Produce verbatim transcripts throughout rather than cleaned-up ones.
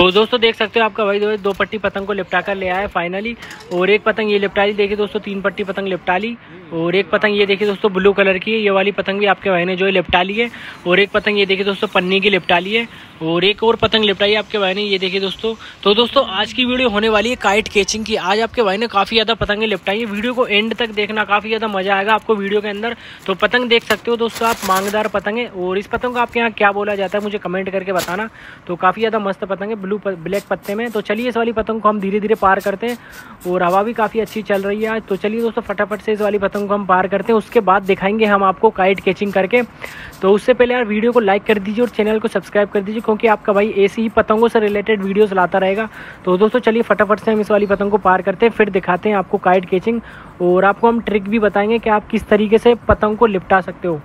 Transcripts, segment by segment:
तो दोस्तों देख सकते हो आपका भाई जो है दो पट्टी पतंग को लिपटा कर ले आया है फाइनली। और एक पतंग ये लिपटा ली, देखिए दोस्तों तीन पट्टी पतंग लिपटा ली। और एक पतंग ये देखिए दोस्तों ब्लू कलर की है, ये वाली पतंग भी आपके भाई ने जो है लिपटा ली है। और एक पतंग ये देखिए दोस्तों पन्नी की लिपटा ली है। और एक और पतंग लिपटाई है आपके भाई ने, ये देखिए दोस्तों। तो दोस्तों आज की वीडियो होने वाली है काइट कैचिंग की। आज आपके भाई ने काफ़ी ज़्यादा पतंगें लिपटाई है। वीडियो को एंड तक देखना, काफ़ी ज़्यादा मजा आएगा आपको वीडियो के अंदर। तो पतंग देख सकते हो दोस्तों आप, मांगदार पतंग है। और इस पतंग को आपके यहाँ क्या बोला जाता है मुझे कमेंट करके बताना। तो काफ़ी ज़्यादा मस्त पतंग है ब्लू ब्लैक पत्ते में। तो चलिए इस वाली पतंग को हम धीरे धीरे पार करते हैं। और हवा भी काफ़ी अच्छी चल रही है आज। तो चलिए दोस्तों फटाफट से इस वाली पतंग को हम पार करते हैं, उसके बाद दिखाएंगे हम आपको काइट कैचिंग करके। तो उससे पहले यार वीडियो को लाइक कर दीजिए और चैनल को सब्सक्राइब कर दीजिए, क्योंकि आपका भाई ऐसी ही पतंगों से रिलेटेड वीडियोस लाता रहेगा। तो दोस्तों चलिए फटाफट से हम इस वाली पतंग को पार करते हैं, फिर दिखाते हैं आपको काइट कैचिंग। और आपको हम ट्रिक भी बताएंगे कि आप किस तरीके से पतंग को लिपटा सकते हो।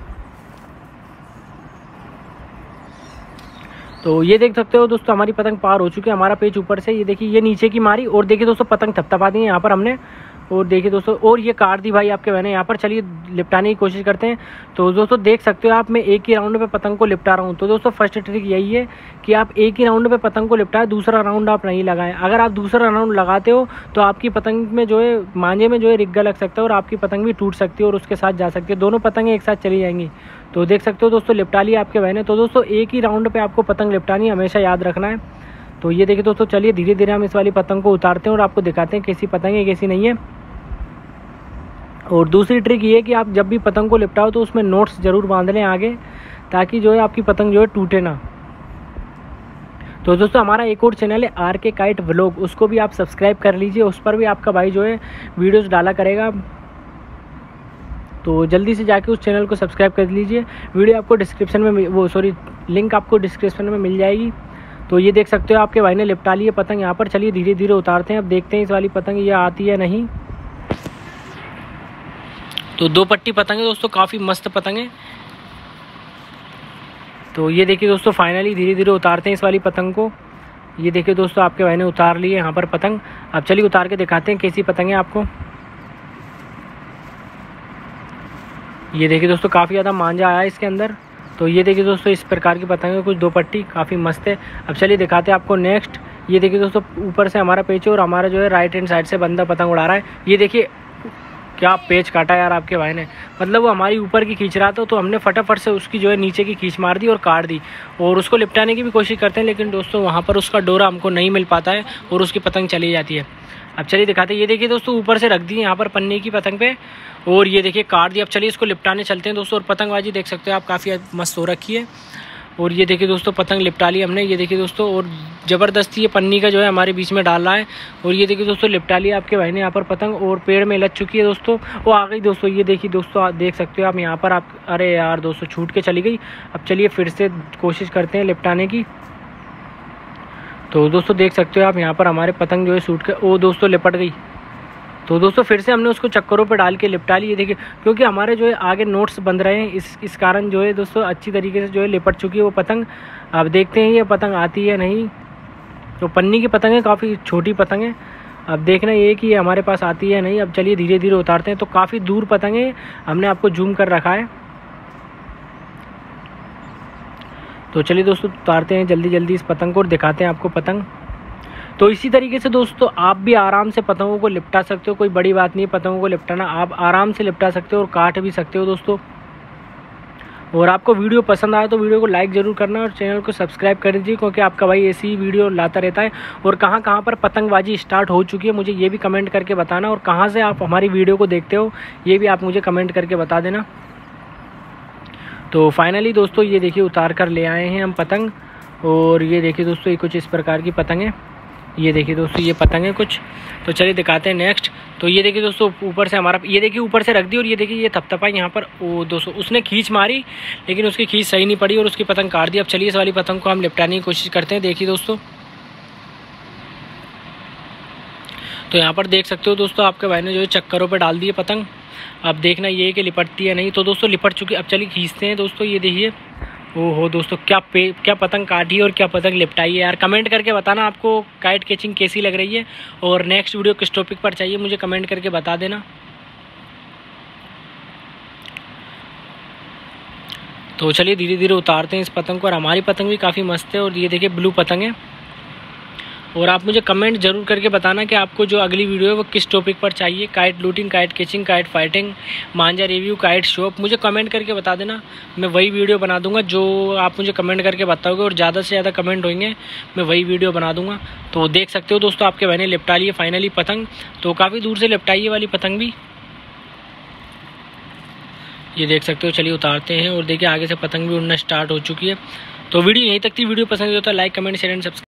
तो ये देख सकते हो दोस्तों हमारी पतंग पार हो चुकी है। हमारा पेच ऊपर से ये देखिए ये नीचे की मारी, और देखिए दोस्तों पतंग थपथपा दी है यहाँ पर हमने। और देखिए दोस्तों और ये काट दी भाई आपके बहने यहाँ पर। चलिए लिपटाने की कोशिश करते हैं। तो दोस्तों देख सकते हो आप, मैं एक ही राउंड पे पतंग को लिपटा रहा हूँ। तो दोस्तों फर्स्ट ट्रिक यही है कि आप एक ही राउंड पे पतंग को लिपटाएं, दूसरा राउंड आप नहीं लगाएं। अगर आप दूसरा राउंड लगाते हो तो आपकी पतंग में जो है मांझे में जो है रिग्गा लग सकता है, और आपकी पतंग भी टूट सकती है और उसके साथ जा सकती है। दोनों पतंगें एक साथ चली जाएंगी। तो देख सकते हो दोस्तों लिपटा लिया आपके बहने। तो दोस्तों एक ही राउंड पर आपको पतंग लिपटानी हमेशा याद रखना है। तो ये देखिए दोस्तों, चलिए धीरे धीरे हम इस वाली पतंग को उतारते हैं और आपको दिखाते हैं कैसी पतंग है कैसी नहीं है। और दूसरी ट्रिक ये है कि आप जब भी पतंग को लिपटाओ तो उसमें नोट्स ज़रूर बांध लें आगे, ताकि जो है आपकी पतंग जो है टूटे ना। तो दोस्तों हमारा एक और चैनल है आर के काइट व्लॉग, उसको भी आप सब्सक्राइब कर लीजिए। उस पर भी आपका भाई जो है वीडियोस डाला करेगा। तो जल्दी से जाके उस चैनल को सब्सक्राइब कर लीजिए। वीडियो आपको डिस्क्रिप्शन में वो सॉरी लिंक आपको डिस्क्रिप्शन में मिल जाएगी। तो ये देख सकते हो आपके भाई ने लिपटा ली है पतंग यहाँ पर। चलिए धीरे धीरे उतारते हैं, अब देखते हैं इस वाली पतंग ये आती है नहीं। तो दो पट्टी पतंग है दोस्तों, काफ़ी मस्त पतंग है। तो ये देखिए दोस्तों फाइनली धीरे धीरे उतारते हैं इस वाली पतंग को। ये देखिए दोस्तों आपके भाई ने उतार ली है यहाँ पर पतंग। अब चलिए उतार के दिखाते हैं कैसी पतंग है आपको। ये देखिए दोस्तों काफ़ी ज़्यादा मांझा आया है इसके अंदर। तो ये देखिए दोस्तों इस प्रकार की पतंग है, कुछ दो पट्टी काफ़ी मस्त है। अब चलिए दिखाते हैं आपको नेक्स्ट। ये देखिए दोस्तों ऊपर से हमारा पेच है और हमारा जो है राइट हैंड साइड से बंदा पतंग उड़ा रहा है। ये देखिए क्या पेच काटा यार आपके भाई ने, मतलब वो हमारी ऊपर की खींच रहा था तो हमने फटाफट से उसकी जो है नीचे की खींच मार दी और काट दी। और उसको लिपटाने की भी कोशिश करते हैं, लेकिन दोस्तों वहाँ पर उसका डोरा हमको नहीं मिल पाता है और उसकी पतंग चली जाती है। अब चलिए दिखाते हैं। ये देखिए दोस्तों ऊपर से रख दी यहाँ पर पन्नी की पतंग पे, और ये देखिए काट दी। अब चलिए इसको लिपटाने चलते हैं दोस्तों। और पतंगबाजी देख सकते हो आप काफ़ी मस्त हो रखी है। और ये देखिए दोस्तों पतंग लिपटा ली हमने। ये देखिए दोस्तों और ज़बरदस्ती ये पन्नी का जो है हमारे बीच में डाल रहा है। और ये देखिए दोस्तों लिपटा लिया आपके भाई ने यहाँ पर पतंग, और पेड़ में लग चुकी है दोस्तों। वो आ गई दोस्तों, ये देखिए दोस्तों आप देख सकते हो आप यहाँ पर आप। अरे यार दोस्तों छूट के चली गई। अब चलिए फिर से कोशिश करते हैं लिपटाने की। तो दोस्तों देख सकते हो आप यहाँ पर हमारे पतंग जो है सूट के ओ दोस्तों लिपट गई। तो दोस्तों फिर से हमने उसको चक्करों पे डाल के लिपटा ली। ये देखिए क्योंकि हमारे जो है आगे नोट्स बंध रहे हैं, इस इस कारण जो है दोस्तों अच्छी तरीके से जो है लिपट चुकी है वो पतंग। अब देखते हैं ये पतंग आती है नहीं। तो पन्नी की पतंग है, काफ़ी छोटी पतंग है। अब देखना ये कि ये हमारे पास आती है नहीं। अब चलिए धीरे धीरे उतारते हैं। तो काफ़ी दूर पतंग है, हमने आपको जूम कर रखा है। तो चलिए दोस्तों उतारते हैं जल्दी जल्दी इस पतंग को और दिखाते हैं आपको पतंग। तो इसी तरीके से दोस्तों आप भी आराम से पतंगों को लिपटा सकते हो, कोई बड़ी बात नहीं है पतंगों को लिपटाना। आप आराम से लिपटा सकते हो और काट भी सकते हो दोस्तों। और आपको वीडियो पसंद आया तो वीडियो को लाइक ज़रूर करना और चैनल को सब्सक्राइब कर दीजिए, क्योंकि आपका भाई ऐसी ही वीडियो लाता रहता है। और कहाँ कहाँ पर पतंगबाजी स्टार्ट हो चुकी है मुझे ये भी कमेंट करके बताना, और कहाँ से आप हमारी वीडियो को देखते हो ये भी आप मुझे कमेंट करके बता देना। तो फाइनली दोस्तों ये देखिए उतार कर ले आए हैं हम पतंग। और ये देखिए दोस्तों ये कुछ इस प्रकार की पतंग है। ये देखिए दोस्तों ये पतंग है कुछ। तो चलिए दिखाते हैं नेक्स्ट। तो ये देखिए दोस्तों ऊपर से हमारा ये देखिए ऊपर से रख दी, और ये देखिए ये थपथपा यहाँ पर वो दोस्तों उसने खींच मारी, लेकिन उसकी खींच सही नहीं पड़ी और उसकी पतंग काट दी। अब चलिए इस वाली पतंग को हम लिपटाने की कोशिश करते हैं। देखिए दोस्तों तो यहाँ पर देख सकते हो दोस्तों आपके भाई ने जो है चक्करों पर डाल दी है पतंग। अब देखना ये है कि लिपटती है नहीं। तो दोस्तों लिपट चुकी। अब चलिए खींचते हैं दोस्तों। ये देखिए ओहो दोस्तों क्या पे क्या पतंग काटी और क्या पतंग लिपटाई है यार। कमेंट करके बताना आपको काइट कैचिंग कैसी लग रही है, और नेक्स्ट वीडियो किस टॉपिक पर चाहिए मुझे कमेंट करके बता देना। तो चलिए धीरे धीरे उतारते हैं इस पतंग को। और हमारी पतंग भी काफ़ी मस्त है, और ये देखिए ब्लू पतंग है। और आप मुझे कमेंट जरूर करके बताना कि आपको जो अगली वीडियो है वो किस टॉपिक पर चाहिए। Kite looting, kite catching, kite fighting, मांजा रिव्यू, काइट शॉप, मुझे कमेंट करके बता देना, मैं वही वीडियो बना दूंगा जो आप मुझे कमेंट करके बताओगे। और ज़्यादा से ज़्यादा कमेंट होंगे मैं वही वीडियो बना दूंगा। तो देख सकते हो दोस्तों, आपके बहने लिपटा लिए फाइनली पतंग। तो काफ़ी दूर से लिपटाई ये वाली पतंग भी, ये देख सकते हो। चलिए उतारते हैं और देखिए आगे से पतंग भी उड़ना स्टार्ट हो चुकी है। तो वीडियो यहीं तक थी। वीडियो पसंद हो तो like, comment, share and subscribe.